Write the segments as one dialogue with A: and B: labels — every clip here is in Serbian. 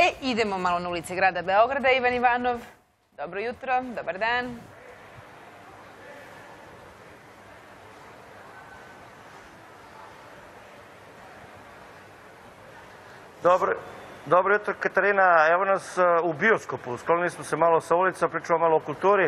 A: Idemo malo na ulici grada Beograda. Ivan Ivanov, dobro jutro, dobar dan.
B: Dobro jutro, Katarina. Evo nas u bioskopu. Sklonili smo se malo sa ulica, pričamo malo o kulturi.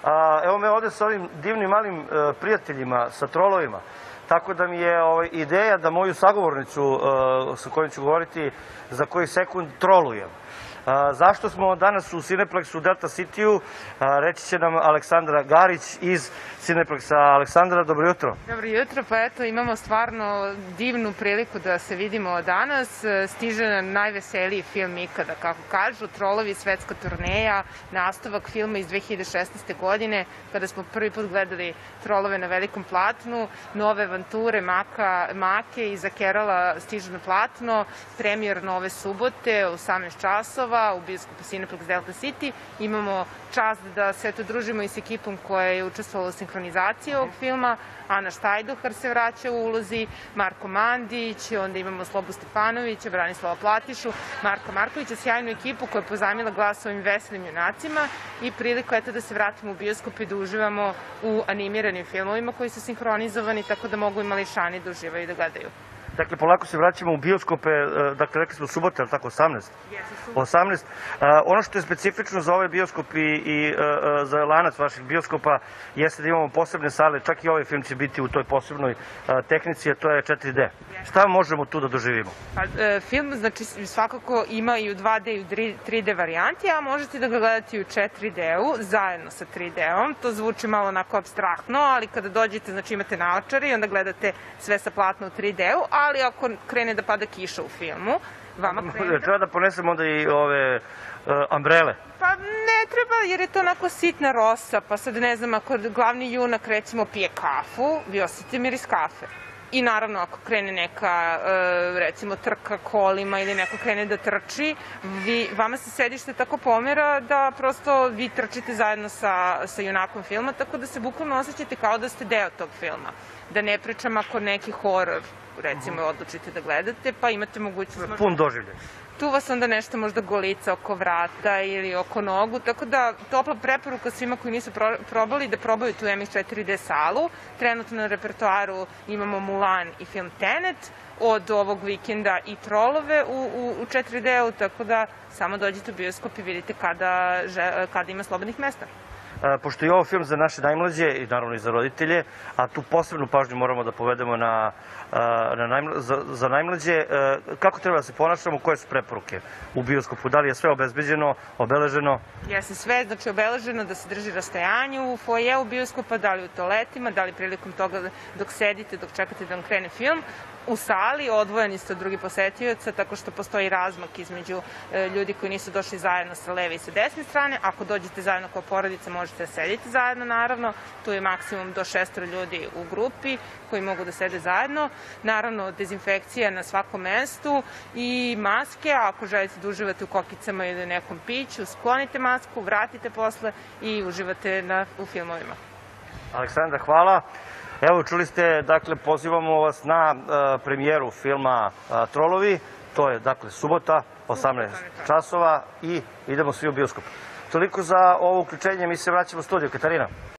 B: Evo me ovde sa ovim divnim malim prijateljima, sa trolovima. Tako da mi je ideja da moju sagovornicu sa kojom ću govoriti za koji sekund trolujem. Zašto smo danas u Cineplexu u Delta City-u, reći će nam Aleksandra Garić iz Cineplexa. Aleksandra, dobro jutro.
C: Dobro jutro, pa eto imamo stvarno divnu priliku da se vidimo danas. Stiže nam najveseliji film ikada, kako kažu, Trolovi, svetska turneja, nastavak filma iz 2016. godine, kada smo prvi put gledali Trolove na velikom platnu, nove avanture Make i Zakerala stižu na platno, premijer nove subote u 18 časova, u bioskopu Cineplex Delta City. Imamo čast da se družimo i s ekipom koja je učestvovala u sinhronizaciji ovog filma. Ana Štajduhar se vraća u ulozi, Marko Mandić, onda imamo Slobu Stefanovića, Branislava Platišu, Marka Markovića, sjajnu ekipu koja je pozajmila glas ovim veselim junacima i priliku je da se vratimo u bioskop i da uživamo u animiranim filmovima koji su sinhronizovani, tako da mogu i mališani da uživaju i da gledaju.
B: Dakle, polako se vraćamo u bioskope, dakle, rekli smo subota, ali tako, 18? 18. Ono što je specifično za ovaj bioskop i za lanac vaših bioskopa jeste da imamo posebne sale, čak i ovaj film će biti u toj posebnoj tehnici, a to je 4D. Šta možemo tu da doživimo?
C: Film, znači, svakako ima i u 2D i u 3D varijanti, a možete da ga gledate i u 4D-u, zajedno sa 3D-om. To zvuči malo onako apstraktno, ali kada dođete, znači imate naočare i onda gledate sve sa platno u 3D-u, ali ako krene da pada kiša u filmu, vama krene...
B: Treba da ponesemo onda i ove ambrele?
C: Pa ne treba, jer je to onako sitna rosa, pa sad ne znam, ako glavni junak recimo pije kafu, vi osjetite miris kafe. I naravno, ako krene neka, recimo, trka kolima ili neko krene da trči, vama se sedište tako pomera da prosto vi trčite zajedno sa junakom filma, tako da se bukvalno osjećate kao da ste deo tog filma. Da ne pričam ako neki horor, recimo, odlučite da gledate, pa imate mogućnost...
B: Pun doživljaj.
C: Tu vas onda nešto možda golica oko vrata ili oko nogu, tako da topla preporuka svima koji nisu probali da probaju tu MX 4D salu. Trenutno na repertoaru imamo Mulan i film Tenet, od ovog vikenda i Trolove u 4D-u, tako da samo dođite u bioskop i vidite kada ima slobodnih mesta.
B: Pošto je ovo film za naše najmlađe i naravno i za roditelje, a tu posebnu pažnju moramo da povedemo za najmlađe, kako treba da se ponašamo, koje su preporuke u bioskopu? Da li je sve obezbeđeno, obeleženo?
C: Jeste sve, znači obeleženo da se drži rastojanje u foajeu bioskopa, da li u toaletima, da li prilikom toga dok sedite, dok čekate da vam krene film. U sali odvojeni ste od drugih posetioca, tako što postoji razmak između ljudi koji nisu došli zajedno sa leve i sa desne strane. Ako dođete zajedno kao porodica, možete da sedite zajedno, naravno. Tu je maksimum do 6 ljudi u grupi koji mogu da sede zajedno. Naravno, dezinfekcija na svakom mestu i maske. Ako želite da uživate u kokicama ili nekom piću, sklonite masku, vratite posle i uživate u filmovima.
B: Aleksandra, hvala. Evo, čuli ste, dakle, pozivamo vas na premijeru filma Trolovi. To je, dakle, subota, 18 časova i idemo svi u bioskop. Toliko za ovo uključenje, mi se vraćamo u studiju. Katarina.